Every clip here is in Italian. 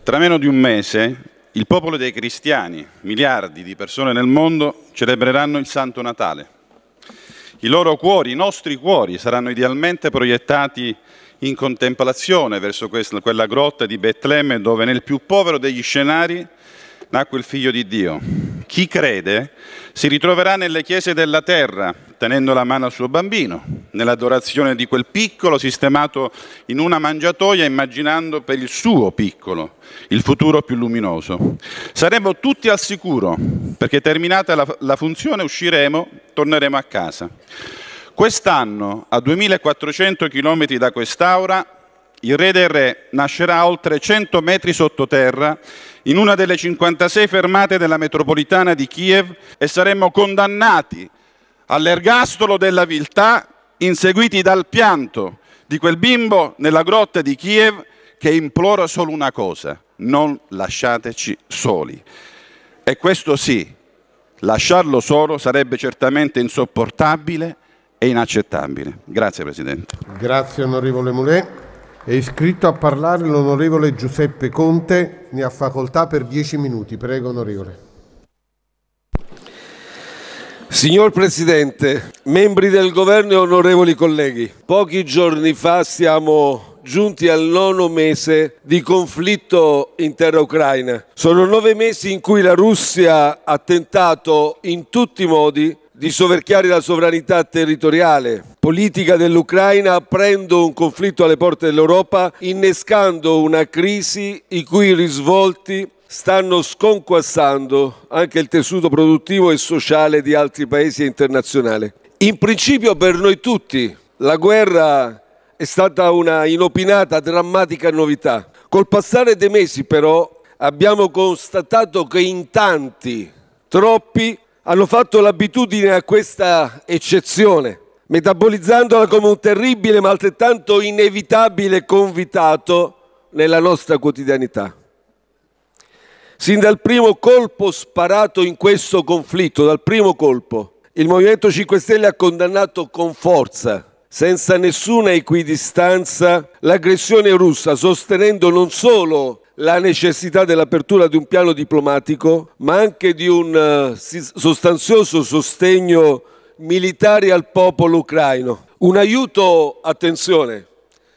Tra meno di un mese il popolo dei cristiani, miliardi di persone nel mondo, celebreranno il Santo Natale. I loro cuori, i nostri cuori, saranno idealmente proiettati in contemplazione verso quella grotta di Betlemme dove nel più povero degli scenari nacque il Figlio di Dio. Chi crede si ritroverà nelle chiese della terra, tenendo la mano al suo bambino, nell'adorazione di quel piccolo sistemato in una mangiatoia, immaginando per il suo piccolo il futuro più luminoso. Saremo tutti al sicuro, perché terminata la funzione usciremo, torneremo a casa. Quest'anno, a 2400 km da quest'aula, il Re dei Re nascerà a oltre 100 metri sottoterra in una delle 56 fermate della metropolitana di Kiev e saremo condannati all'ergastolo della viltà, inseguiti dal pianto di quel bimbo nella grotta di Kiev che implora solo una cosa: non lasciateci soli. E questo sì, lasciarlo solo sarebbe certamente insopportabile e inaccettabile. Grazie Presidente. Grazie onorevole Mulè. È iscritto a parlare l'onorevole Giuseppe Conte, ne ha facoltà per 10 minuti. Prego onorevole. Signor Presidente, membri del Governo e onorevoli colleghi, pochi giorni fa siamo giunti al 9° mese di conflitto in terra ucraina. Sono 9 mesi in cui la Russia ha tentato in tutti i modi di soverchiare la sovranità territoriale, politica dell'Ucraina, aprendo un conflitto alle porte dell'Europa, innescando una crisi i cui risvolti stanno sconquassando anche il tessuto produttivo e sociale di altri paesi internazionali. In principio per noi tutti la guerra è stata una inopinata, drammatica novità. Col passare dei mesi però abbiamo constatato che in tanti, troppi, hanno fatto l'abitudine a questa eccezione, metabolizzandola come un terribile ma altrettanto inevitabile convitato nella nostra quotidianità. Sin dal primo colpo sparato in questo conflitto, dal primo colpo, il Movimento 5 Stelle ha condannato con forza, senza nessuna equidistanza, l'aggressione russa, sostenendo non solo la necessità dell'apertura di un piano diplomatico, ma anche di un sostanzioso sostegno militare al popolo ucraino. Un aiuto, attenzione,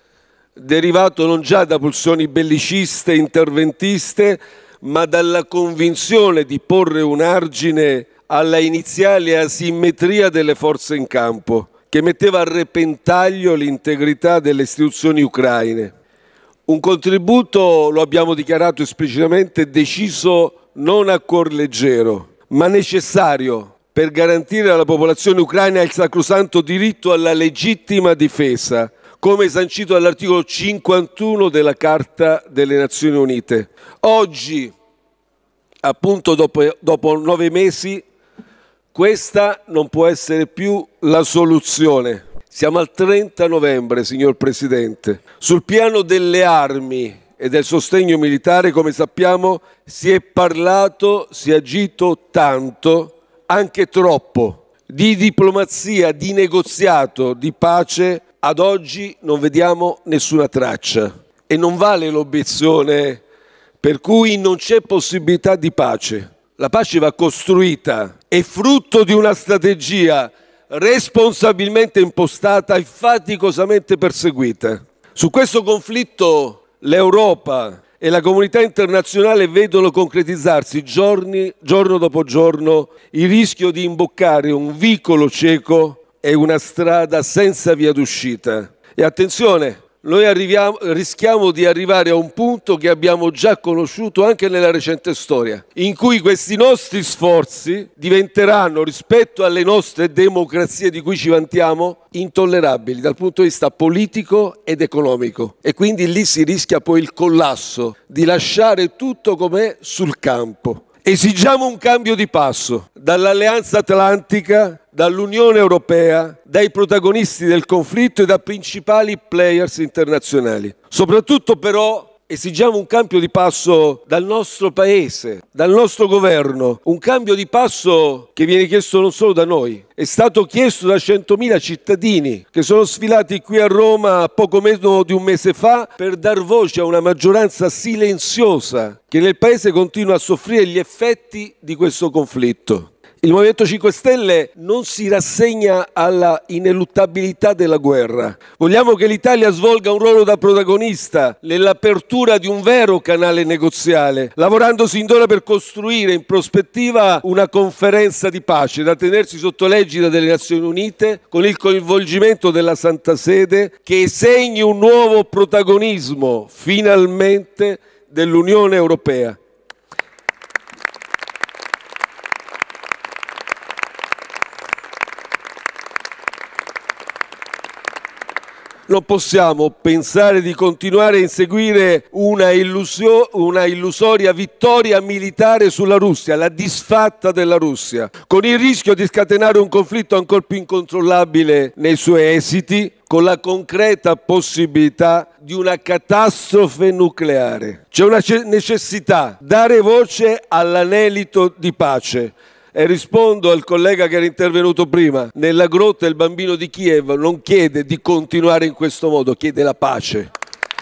derivato non già da pulsioni belliciste, interventiste, ma dalla convinzione di porre un argine alla iniziale asimmetria delle forze in campo, che metteva a repentaglio l'integrità delle istituzioni ucraine. Un contributo, lo abbiamo dichiarato esplicitamente, deciso non a cuor leggero, ma necessario per garantire alla popolazione ucraina il sacrosanto diritto alla legittima difesa, come sancito dall'articolo 51 della Carta delle Nazioni Unite. Oggi, appunto dopo 9 mesi, questa non può essere più la soluzione. Siamo al 30 novembre, signor Presidente. Sul piano delle armi e del sostegno militare, come sappiamo, si è parlato, si è agito tanto, anche troppo. Di diplomazia, di negoziato, di pace, ad oggi non vediamo nessuna traccia. E non vale l'obiezione per cui non c'è possibilità di pace. La pace va costruita, è frutto di una strategia responsabilmente impostata e faticosamente perseguita. Su questo conflitto l'Europa e la comunità internazionale vedono concretizzarsi giorno dopo giorno il rischio di imboccare un vicolo cieco e una strada senza via d'uscita. E attenzione, noi rischiamo di arrivare a un punto che abbiamo già conosciuto anche nella recente storia, in cui questi nostri sforzi diventeranno, rispetto alle nostre democrazie di cui ci vantiamo, intollerabili dal punto di vista politico ed economico. E quindi lì si rischia poi il collasso, di lasciare tutto com'è sul campo. Esigiamo un cambio di passo dall'Alleanza Atlantica, dall'Unione Europea, dai protagonisti del conflitto e da principali players internazionali. Soprattutto però Esigiamo un cambio di passo dal nostro Paese, dal nostro governo, un cambio di passo che viene chiesto non solo da noi, è stato chiesto da 100.000 cittadini che sono sfilati qui a Roma poco meno di un mese fa per dar voce a una maggioranza silenziosa che nel Paese continua a soffrire gli effetti di questo conflitto. Il Movimento 5 Stelle non si rassegna alla ineluttabilità della guerra. Vogliamo che l'Italia svolga un ruolo da protagonista nell'apertura di un vero canale negoziale, lavorando sin d'ora per costruire in prospettiva una conferenza di pace da tenersi sotto l'egida delle Nazioni Unite con il coinvolgimento della Santa Sede, che segni un nuovo protagonismo finalmente dell'Unione Europea. Non possiamo pensare di continuare a inseguire una illusoria vittoria militare sulla Russia, la disfatta della Russia, con il rischio di scatenare un conflitto ancora più incontrollabile nei suoi esiti, con la concreta possibilità di una catastrofe nucleare. C'è una necessità, dare voce all'anelito di pace. E rispondo al collega che era intervenuto prima, nella grotta il bambino di Kiev non chiede di continuare in questo modo, chiede la pace.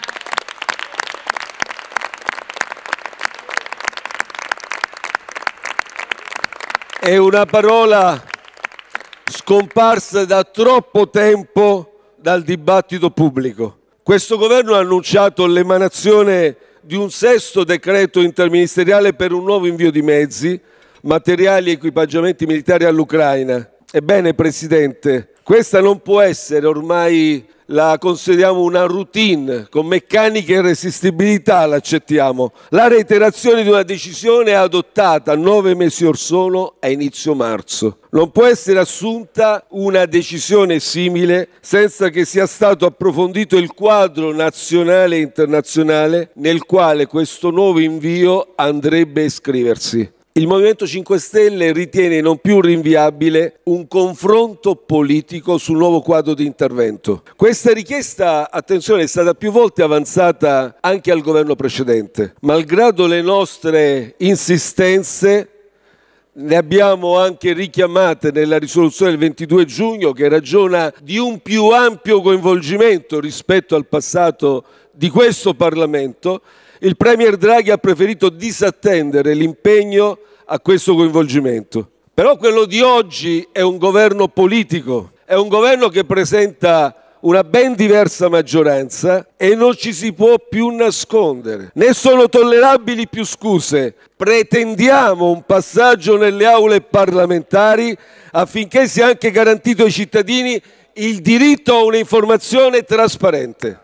È una parola scomparsa da troppo tempo dal dibattito pubblico. Questo governo ha annunciato l'emanazione di un 6° decreto interministeriale per un nuovo invio di mezzi, materiali e equipaggiamenti militari all'Ucraina. Ebbene, Presidente, questa non può essere, ormai la consideriamo una routine, con meccanica irresistibilità l'accettiamo. La reiterazione di una decisione adottata 9 mesi or sono a inizio marzo. Non può essere assunta una decisione simile senza che sia stato approfondito il quadro nazionale e internazionale nel quale questo nuovo invio andrebbe a iscriversi. Il Movimento 5 Stelle ritiene non più rinviabile un confronto politico sul nuovo quadro di intervento. Questa richiesta, attenzione, è stata più volte avanzata anche al governo precedente. Malgrado le nostre insistenze, ne abbiamo anche richiamate nella risoluzione del 22 giugno che ragiona di un più ampio coinvolgimento rispetto al passato di questo Parlamento. Il Premier Draghi ha preferito disattendere l'impegno a questo coinvolgimento. Però quello di oggi è un governo politico, è un governo che presenta una ben diversa maggioranza e non ci si può più nascondere. Né sono tollerabili più scuse. Pretendiamo un passaggio nelle aule parlamentari affinché sia anche garantito ai cittadini il diritto a un'informazione trasparente.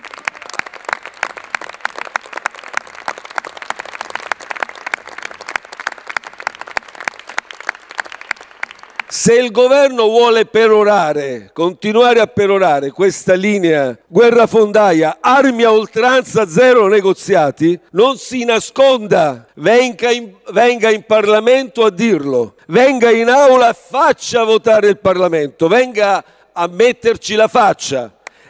Se il governo vuole perorare, continuare a perorare questa linea guerrafondaia, armi a oltranza, zero negoziati, non si nasconda, venga in Parlamento a dirlo, venga in aula e faccia votare il Parlamento, venga a metterci la faccia.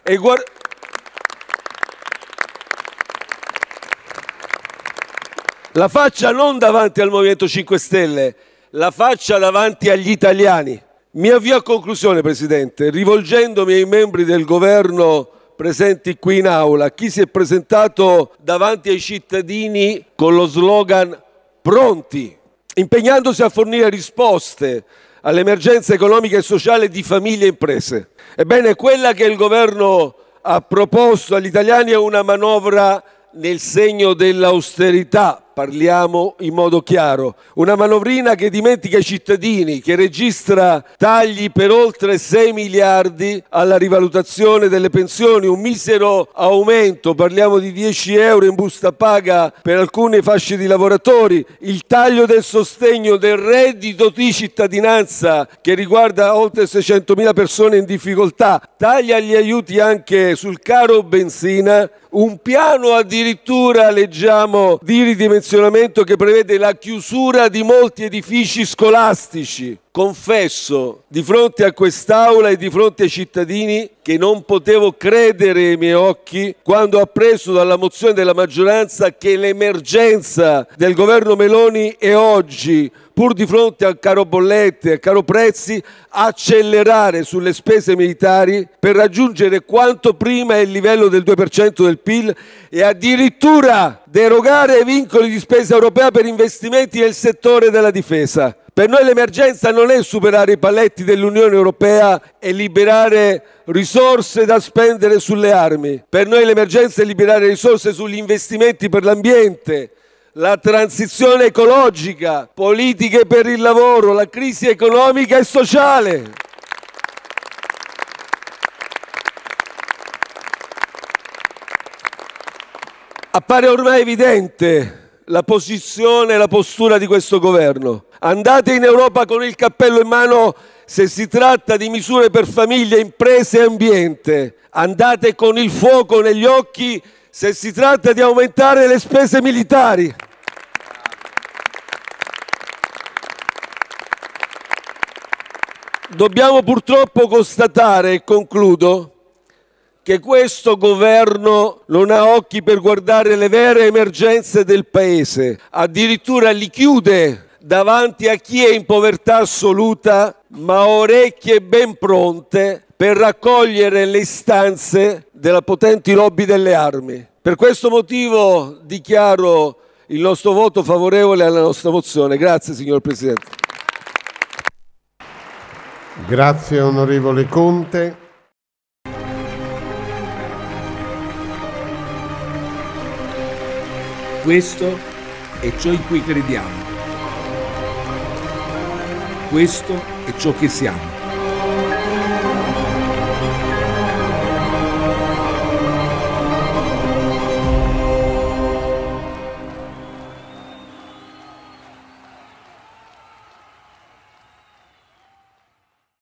La faccia non davanti al Movimento 5 Stelle, la faccia davanti agli italiani. Mi avvio a conclusione, Presidente, rivolgendomi ai membri del governo presenti qui in aula, chi si è presentato davanti ai cittadini con lo slogan "Pronti", impegnandosi a fornire risposte all'emergenza economica e sociale di famiglie e imprese. Ebbene, quella che il governo ha proposto agli italiani è una manovra nel segno dell'austerità, parliamo in modo chiaro, una manovrina che dimentica i cittadini, che registra tagli per oltre 6 miliardi alla rivalutazione delle pensioni, un misero aumento, parliamo di 10 euro in busta paga per alcune fasce di lavoratori, il taglio del sostegno del reddito di cittadinanza che riguarda oltre 600.000 persone in difficoltà, tagli agli aiuti anche sul caro benzina, un piano addirittura, leggiamo, di ridimensionamento che prevede la chiusura di molti edifici scolastici, Confesso di fronte a quest'Aula e di fronte ai cittadini che non potevo credere ai miei occhi quando ho appreso dalla mozione della maggioranza che l'emergenza del governo Meloni è oggi, pur di fronte al caro bollette e al caro prezzi, accelerare sulle spese militari per raggiungere quanto prima il livello del 2% del PIL e addirittura derogare ai vincoli di spesa europea per investimenti nel settore della difesa. Per noi l'emergenza non è superare i paletti dell'Unione Europea e liberare risorse da spendere sulle armi. Per noi l'emergenza è liberare risorse sugli investimenti per l'ambiente, la transizione ecologica, politiche per il lavoro, la crisi economica e sociale. Appare ormai evidente la posizione e la postura di questo governo. Andate in Europa con il cappello in mano se si tratta di misure per famiglie, imprese e ambiente. Andate con il fuoco negli occhi se si tratta di aumentare le spese militari. Dobbiamo purtroppo constatare, e concludo, che questo governo non ha occhi per guardare le vere emergenze del Paese, addirittura li chiude davanti a chi è in povertà assoluta, ma ha orecchie ben pronte per raccogliere le istanze della potenti lobby delle armi. Per questo motivo dichiaro il nostro voto favorevole alla nostra mozione. Grazie, signor Presidente. Grazie, onorevole Conte. Questo è ciò in cui crediamo. Questo è ciò che siamo.